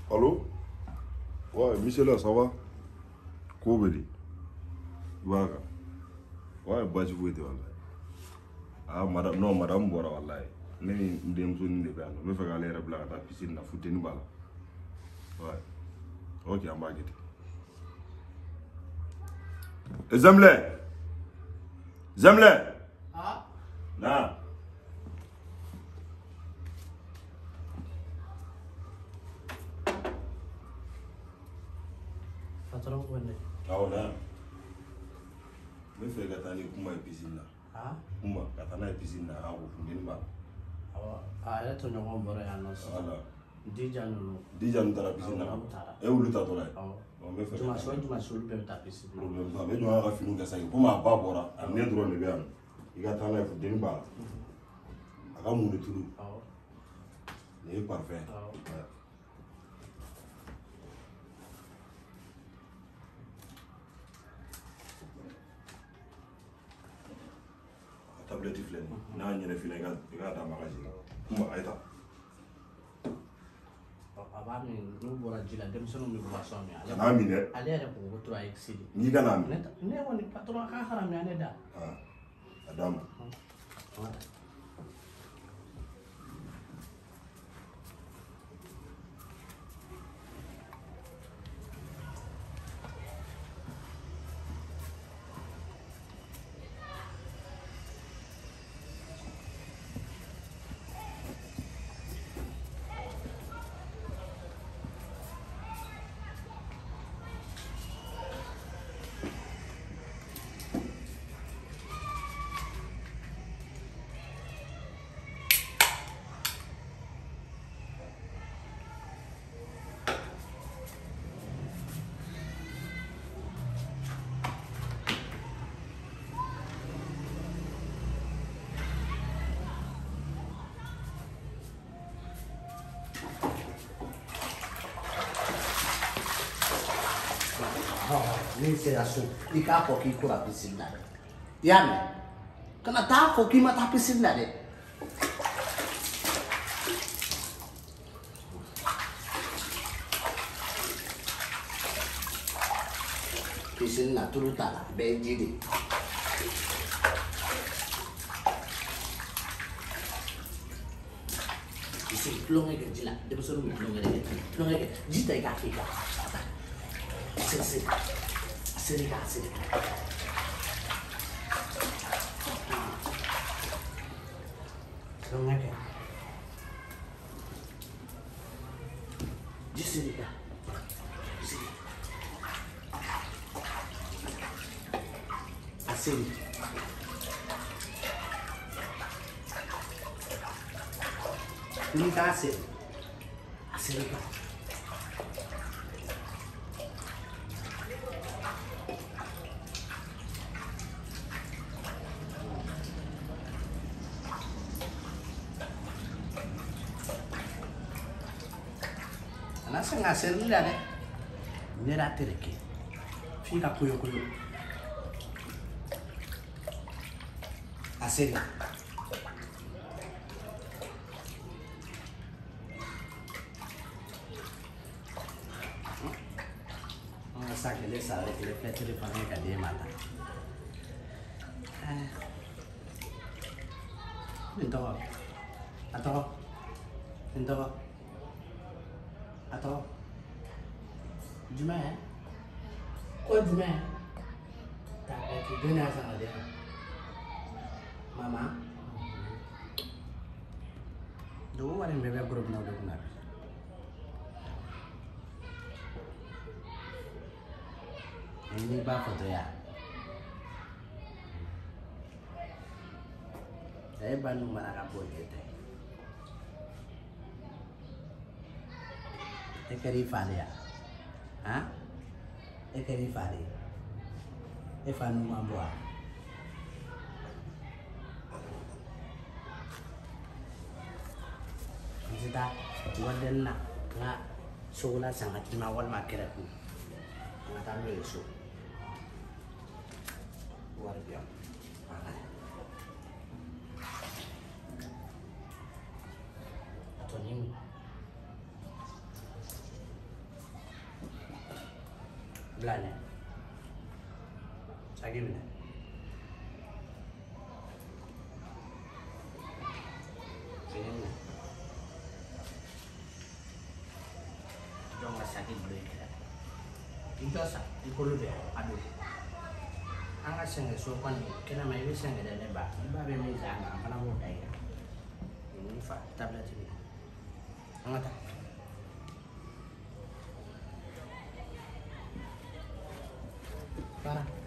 Allô? Ouais, Michel, là, ça va? Kobedi. Waga. Ouais, basi vous êtes wallahi. Ah, madame, non, madame, bora wallahi. Ni ndem so ni de bano. Me fa aller bla ta piscine na foute ni bala. Ouais. OK, on va guetter. Zemle. Zemle. Ah? Na. Patron wende. Ah, na. Me fa gata ni kuma piscine na. Ah? Kuma gata na piscine na ha ko funde ni bala. Awa, ah, to nyongo bora ya no. Voilà. Dija no. Déjà nous tara piscine na. E wulu ta to la. On me fait. Tuma so be ta piscine. Problème ba. Me jo ga finu ga sai. Kuma ba bora. Amne drone be an. Iga ta na funde ni bala. Aga mu de tulu. Ah. C'est parfait. Ah. Ouais. Tablette flène. Na nyene fina ga da magaji. Kuma aita. Aba mi no bora jila dem sono mi bora so mi. Na mi ne. Ale ya ko go tura exili. Ni ga na mi. Ne woni patron ka haram ya ne da. Ah. Adam. Ni se asu di capo chi cura piscina. Yame. Kana ta ko ki mata piscina de. Piscina tulutala be jidi. Isi plonge ke jila, de beso mi plonge de. Plonge ke jita ka kika. Sì. Ragazzi. Non è che Jessica. Sì. Sì. Ini kasih. Asli. Nasa nga serila ne. Nera tereke. Fika kuyo. Aseri. Sa che le sa che le fette le fanno cadere mata. Atau Juma'a ko Juma'a ta ki dona sa da mama do wala bebe group na do na ini ba foto ya banu mana kapo gitu ekeri fale ya ha ekeri fale e fanu mambo a kita waden na nga sola sangat mawal makira ku ngata lo eso luar biasa atau ini Belanya. Sakit benar. Kayaknya. Jangan sakit dulu ya. Itu asa, itu dulu ya. Aduh. Angkat sengge sopan ni. Kena mai wis sengge dan neba. Neba bemai jangan. Apa nama dia? Ini fa tablet ini. Angkat. Parah.